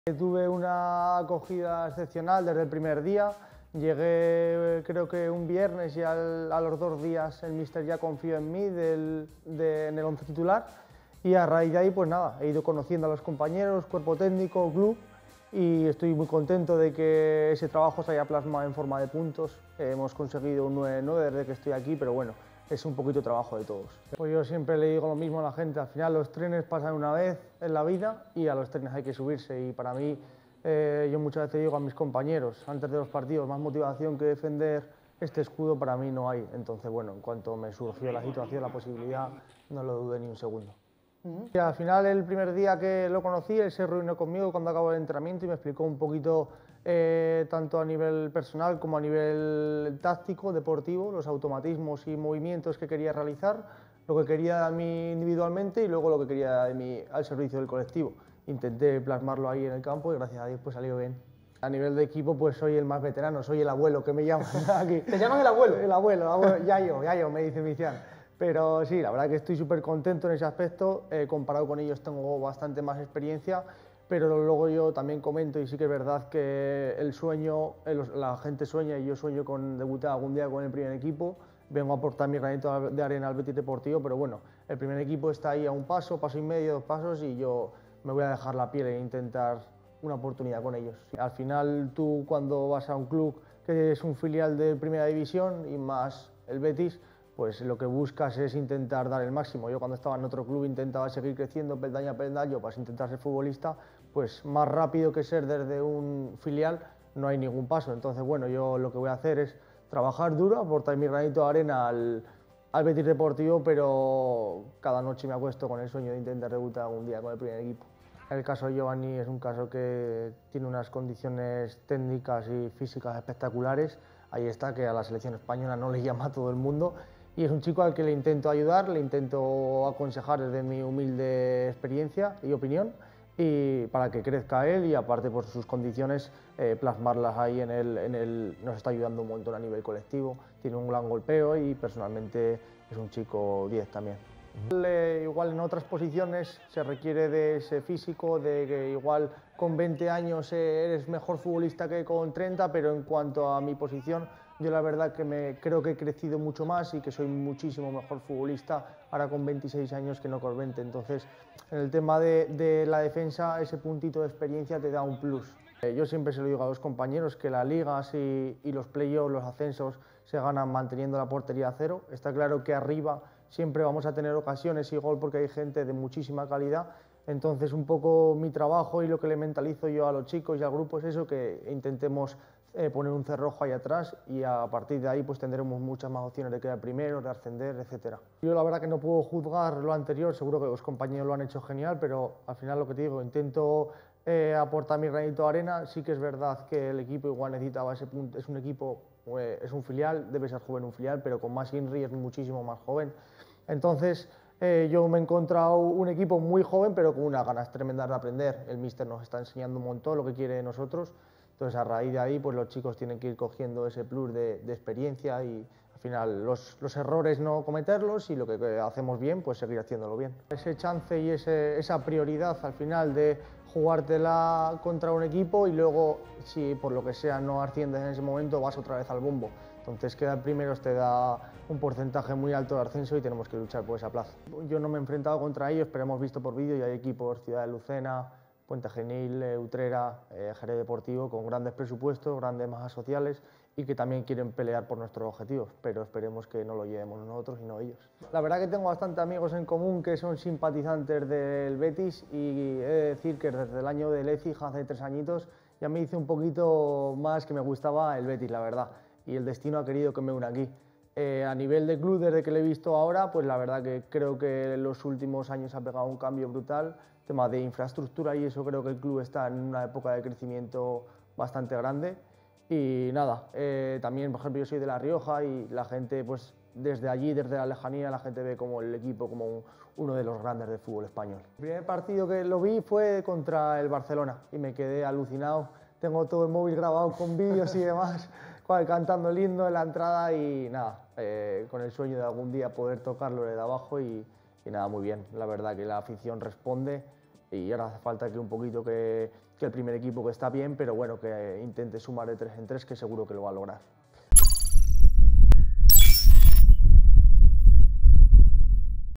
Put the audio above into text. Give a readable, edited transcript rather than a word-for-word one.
Tuve una acogida excepcional desde el primer día. Llegué creo que un viernes y a los 2 días el míster ya confió en mí en el once titular, y a raíz de ahí pues nada, he ido conociendo a los compañeros, cuerpo técnico, club, y estoy muy contento de que ese trabajo se haya plasmado en forma de puntos. Hemos conseguido un 9-9 desde que estoy aquí, pero bueno, es un poquito trabajo de todos. Pues yo siempre le digo lo mismo a la gente: al final los trenes pasan una vez en la vida y a los trenes hay que subirse, y para mí, yo muchas veces digo a mis compañeros antes de los partidos, más motivación que defender este escudo para mí no hay. Entonces bueno, en cuanto me surgió la situación, la posibilidad, no lo dudé ni un segundo. Y al final, el primer día que lo conocí, él se reunió conmigo cuando acabó el entrenamiento y me explicó un poquito, tanto a nivel personal como a nivel táctico, deportivo, los automatismos y movimientos que quería realizar, lo que quería de mí individualmente y luego lo que quería de mí al servicio del colectivo. Intenté plasmarlo ahí en el campo y gracias a Dios pues salió bien. A nivel de equipo pues soy el más veterano, soy el abuelo que me llaman aquí. ¿Te llaman el abuelo? El abuelo, Yayo, me dice Mician. Pero sí, la verdad que estoy súper contento en ese aspecto. Comparado con ellos tengo bastante más experiencia, pero luego yo también comento, y sí que es verdad que el sueño, la gente sueña y yo sueño con debutar algún día con el primer equipo. Vengo a aportar mi granito de arena al Betis Deportivo, pero bueno, el primer equipo está ahí a un paso y medio, 2 pasos, y yo me voy a dejar la piel e intentar una oportunidad con ellos. Al final tú, cuando vas a un club que es un filial de Primera División y más el Betis, pues lo que buscas es intentar dar el máximo. Yo cuando estaba en otro club intentaba seguir creciendo peldaño a peldaño para intentar ser futbolista, pues más rápido que ser desde un filial no hay ningún paso. Entonces bueno, yo lo que voy a hacer es trabajar duro, aportar mi granito de arena al Betis Deportivo, pero cada noche me acuesto con el sueño de intentar debutar algún día con el primer equipo. El caso de Giovanni es un caso que tiene unas condiciones técnicas y físicas espectaculares. Ahí está, que a la selección española no le llama a todo el mundo, y es un chico al que le intento ayudar, le intento aconsejar desde mi humilde experiencia y opinión, y para que crezca él, y aparte por sus condiciones, plasmarlas ahí nos está ayudando un montón a nivel colectivo. Tiene un gran golpeo y personalmente es un chico 10 también. Igual en otras posiciones se requiere de ese físico, de que igual con 20 años eres mejor futbolista que con 30, pero en cuanto a mi posición, yo la verdad que creo que he crecido mucho más y que soy muchísimo mejor futbolista ahora con 26 años que no con 20. Entonces, en el tema de la defensa, ese puntito de experiencia te da un plus. Yo siempre se lo digo a los compañeros que las ligas y los playoffs, los ascensos, se ganan manteniendo la portería a cero. Está claro que arriba siempre vamos a tener ocasiones y gol porque hay gente de muchísima calidad. Entonces un poco mi trabajo y lo que le mentalizo yo a los chicos y al grupo es eso, que intentemos poner un cerrojo ahí atrás, y a partir de ahí pues tendremos muchas más opciones de quedar primero, de ascender, etc. Yo la verdad que no puedo juzgar lo anterior, seguro que los compañeros lo han hecho genial, pero al final lo que te digo, intento aportar mi granito de arena. Sí que es verdad que el equipo igual necesitaba ese punto, es un equipo, es un filial, debe ser joven un filial, pero con más Inri es muchísimo más joven. Entonces yo me he encontrado un equipo muy joven, pero con unas ganas tremendas de aprender. El míster nos está enseñando un montón lo que quiere de nosotros. Entonces a raíz de ahí pues los chicos tienen que ir cogiendo ese plus de experiencia, y al final los errores no cometerlos, y lo que hacemos bien pues seguir haciéndolo bien. Ese chance y esa prioridad al final de jugártela contra un equipo y luego, si por lo que sea no asciendes en ese momento, vas otra vez al bombo. Entonces quedar primeros te da un porcentaje muy alto de ascenso y tenemos que luchar por esa plaza. Yo no me he enfrentado contra ellos, pero hemos visto por vídeo y hay equipos, Ciudad de Lucena, Puente Genil, Utrera, Jerez Deportivo, con grandes presupuestos, grandes masas sociales, y que también quieren pelear por nuestros objetivos, pero esperemos que no lo llevemos nosotros y no ellos. La verdad que tengo bastantes amigos en común que son simpatizantes del Betis, y he de decir que desde el año de Leipzig, hace 3 añitos, ya me hice un poquito más que me gustaba el Betis, la verdad, y el destino ha querido que me una aquí. A nivel de club, desde que lo he visto ahora, pues la verdad que creo que en los últimos años ha pegado un cambio brutal, tema de infraestructura, y eso creo que el club está en una época de crecimiento bastante grande. Y nada, también por ejemplo yo soy de La Rioja, y la gente pues desde allí, desde la lejanía, la gente ve como el equipo como uno de los grandes del fútbol español. El primer partido que lo vi fue contra el Barcelona y me quedé alucinado. Tengo todo el móvil grabado con vídeos y demás, cantando el himno en la entrada, y nada, con el sueño de algún día poder tocarlo desde abajo, y nada, muy bien. La verdad que la afición responde, y ahora hace falta que un poquito que el primer equipo que está bien, pero bueno, que intente sumar de 3 en 3, que seguro que lo va a lograr.